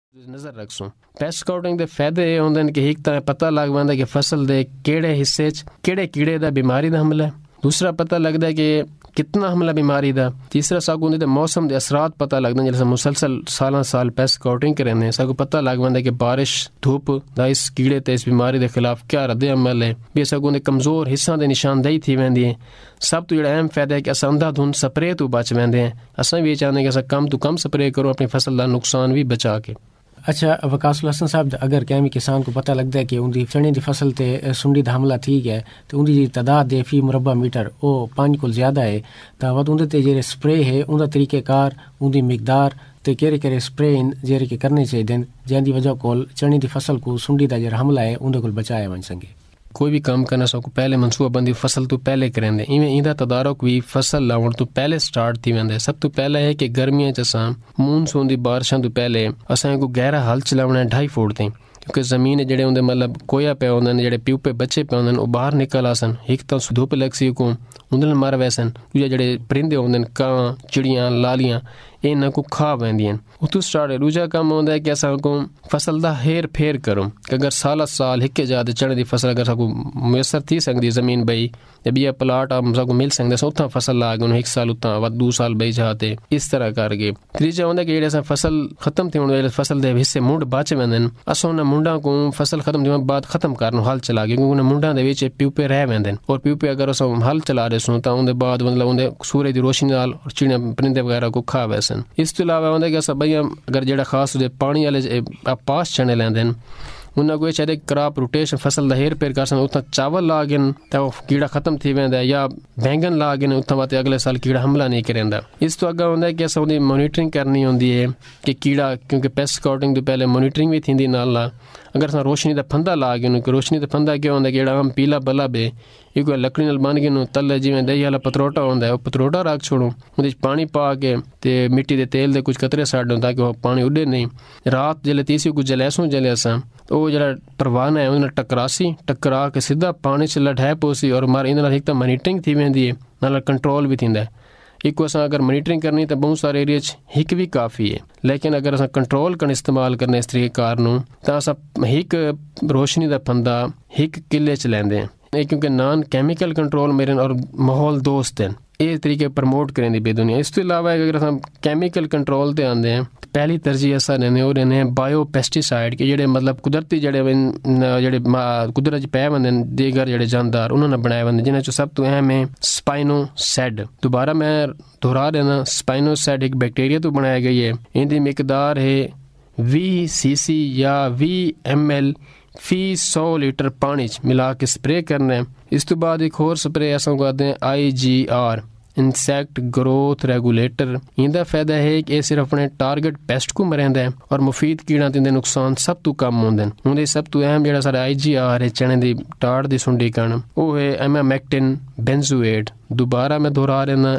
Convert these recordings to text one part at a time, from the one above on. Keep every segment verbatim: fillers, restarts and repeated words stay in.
नज़र रखसूं। Paste scouting दे फायदे ये होंदे ने कि एक तो पता लग पांदा कि फसल दे केड़े हिस्से च केड़े कीड़े दा बीमारी दा हमला है। दूसरा पता लगदा है कि कितना हमला बीमारी दा। तीसरा सागू दे मौसम दे असरात पता लगदे जिस मुसलसल सालां साल पेस्ट स्काउटिंग करने सागू पता लग पांदा कि बारिश धूप दा इस कीड़े ते इस बीमारी दे खिलाफ क्या रद्द अमल है। भी सागू दे कमज़ोर हिस्सां दे निशानदेही थी वेंदी है। सब तो जेड़ा अहम फायदा है कि असां अंधाधुंध स्प्रे तो बच वेंदे हैं। असां भी चाहते कि असां कम तो कम स्प्रे करो अपनी फसल दा नुकसान भी बचा के। अच्छा वकासुल हसन साहब, अगर कैमी किसान को पता लगता है कि उनकी चने की फसल ते सुंडी दा हमला ठीक है तो उनकी जी तादाद है फी मुरबा मीटर वो पाँच को ज़्यादा है तो वह उनके ते जेरे स्प्रे है उनका तरीक़ेकार उनकी मिकदार ते केरे केरे स्प्रे जेरे के करने चाहिए जैंदी वजह को चने की फसल को सुंडी दा जेरा हमला है उनके को बचाया वन सके। कोई भी काम करना सको पहले मनसूबाबंदी फसल तो पहले करेंदे इवें इंदा तदारुक भी फसल लाउण तो पहले स्टार्ट थी वेंदे। सब तो पहला है कि गर्मियां च असां मूनसून दी बारिशां तो पहले असां को गहरा हल चलावना ढाई फुट ते क्योंकि जमीन जेड़े होंदे मतलब कोया पे होंदे जेड़े प्यूपे बच्चे पे होंदे वो बाहर निकल आसन। एक तो धुप लग सी को उंदे मर वैसन दूजा जेड़े परिंदे होंदे कां चिड़ियां लालियां इन्हां को खा वेंदियां। उतो स्टार्ट है। दूजा काम होंदा है कि असां को फसल दा हेर फेर करो कि अगर साल साल हिके जाते चने दी फसल अगर साकू मुयसर थी सकदी जमीन बई बिया प्लाट आप साकू मिल सकदे उतां फसल ला के एक साल उतां व दो साल बई जाते इस तरह करके। तीजा होंदा कि जेड़े असां फसल खत्म थी वेले फसल दे हिस्से मुंड बच वेंदे असां उन मुंडा को फसल खत्म थी बाद खत्म करनो हल चला के क्योंकि उन मुंडा दे विच प्यूपे रह वेंदे और प्यूपे अगर असां हल चला रहे सो तां उनदे बाद मतलब उनदे सूरज दी रोशनी नाल और चिड़ियां परिंदे वगैरह को खा वैसन। इस तो इलावा होंदा कि असां बईया अगर जेड़ा खास पानी वाले पास चने लैंदे उन्हें कोई चाहिए क्रॉप रोटेशन फसल दा हेर फेर कर उतना चावल ला गिन तो कीड़ा खत्म थी वेंदा या बैंगन ला गिन उतना बात अगले साल कीड़ा हमला नहीं करेंदा। इस तो अगर होंदा कि असां उदी मॉनिटरिंग करनी होंदी है कि कीड़ा क्योंकि पेस्ट स्काउटिंग तो पहले मॉनिटरिंग भी थींदी नाल ला अगर असां रोशनी दा फंदा ला गिन रोशनी दा फंदा क्या होंदा कि जेड़ा आम पीला बल्ब है एक लकड़ी नाल बन गिन तले जिवें दही वाला पतरोटा होंदा है पतरोटा रख छोड़ो उहदे पानी पा के ते मिट्टी दे तेल दे कुछ कतरे साड़ ताकि वह पानी उड़े नहीं। रात जेल्लै तीसी कुछ जलैसों जले असां तो वो जेड़ा परवाना है उन्हें टकरासी टकरा के सीधा पानी च लठै पोसी और मार इन एक तो मॉनिटरिंग थी वेंदी है नाल कंट्रोल भी थींदा है। एक असां अगर मॉनिटरिंग करनी तो बहुत सारे एरिया च हिक भी काफ़ी है लेकिन अगर असां कंट्रोल करने इस्तेमाल करने इस तरीके कार नूं तां असां हिक रोशनी दा फंदा हिक किले च लैंदे हैं क्योंकि नॉन कैमिकल कंट्रोल मेरे और माहौल दोस्त हैं ये तरीके प्रमोट करें दी बेदुनिया। इस तो इलावा अगर हम कैमिकल कंट्रोल ते आंदे हैं पहली तरजीह असां देने और ने बायो पेस्टिसाइड के जेड़े मतलब कुदरती जेड़े जेड़े कुदरत पै वंदे दीगर जेड़े जानदार उन्होंने बनाए वंदे जिन्हां चों सब तो अहम है स्पाइनोसैड। दोबारा मैं दोहरा देना स्पाइनोसैड एक बैक्टीरिया तो बनाया गई है इनकी मिकदार है वी सी सी या वी एम एल फी सौ लीटर पानी च मिला के स्प्रे करना है। इस तो बाद एक होर स्प्रे असां करते हैं I G R insect growth regulator. इंदा फायदा है कि सिर्फ अपने टारगेट पेस्ट को मरेंदा है और मुफीद कीड़ा ते नुकसान सब तो कम होंदे हैं। उनदे सब तो अहम जेड़ा सारा आई जी आर है चने दी टाड़ दी सुंडी कण वो है एमामेक्टिन बेंजोएट। दोबारा मैं दोहरा देना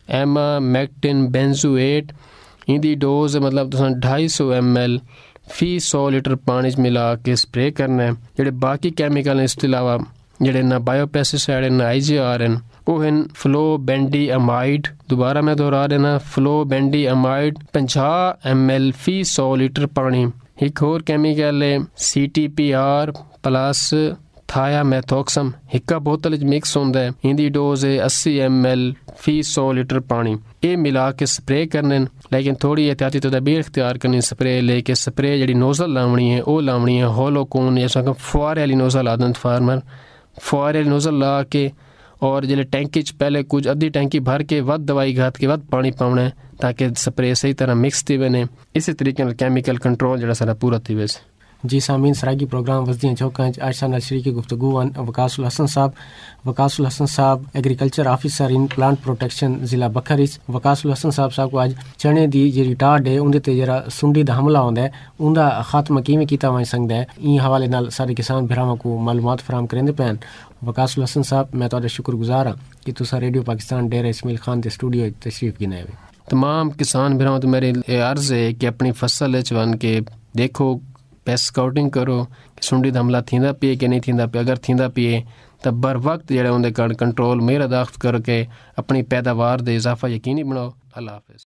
एमामेक्टिन बेंजोएट इंदी डोज मतलब तुसां ढाई सौ एम एल फी सौ लीटर पानी च मिला के स्प्रे करना है। जेड़े बाकी कैमिकल इस तो इलावा जेड़े ना बायोपेस्टिसाइड ना आई जी आर हैं वो हैं फ्लो बेंडी अमाइड। दोबारा मैं दोहरा देना फ्लो बेंडी अमाइड पचास एम एल फी सौ लीटर पानी। एक और केमिकल है C T P R plus thiamethoxam हिक्का बोतल मिक्स होंदा है इंदी डोज है अस्सी एम एल फी सौ लीटर पानी। ये मिला के स्प्रे करने लेकिन थोड़ी एहतियाती तदबीर इख्तियार करनी स्प्रे लेके स्प्रे जी नोजल लावनी है वो लावनी है होलो कोन या फुआरे वाली नोजल आदत फार्मर फुआरे वाली नोजल ला के और जिले टैंकी च पहले कुछ अद्धी टैंकी भर के वध दवाई घात के वध पानी पाना है ताकि स्प्रे सही तरह मिक्स थी बने। इसी तरीके कैमिकल कंट्रोल जरा सारा पूरा थी वैसे। जी सामीन सरागी प्रोग्राम वजदियाँ चौका आज साना शरीक गुफ्तगू वकासुल हसन साहब Waqasul Hasan Sahib agriculture officer in plant protection ज़िला बखरिच। वकासुल हसन साहब साहब को आज चने दी जी टाड है उनके ते जरा सुंडी दा हमला होंदा है उनका खात्मा किवें कीता वन सकदा है इन हवाले नाल सारे किसान भरावां को मालूमात फराहम करेंदे पैन। वकासुल हसन साहब मैं तुहाडा शुक्रगुजार हाँ कि तुसा रेडियो पाकिस्तान डेरा इस्माइल खान के स्टूडियो तशरीफ गिनाए। तमाम किसान भरावां तो मेरी अर्ज़ है कि अपनी फसल च वन के देखो पेस्ट स्काउटिंग करो कि सुंडी दा हमला थींदा पिए कि नहीं थींदा पिए अगर थींदा पिए तो बर वक्त जेड़ा उनके कंट्रोल मेरा दाख्त करके अपनी पैदावार दे इजाफा यकीनी बनाओ। अल्लाह हाफ़िज़।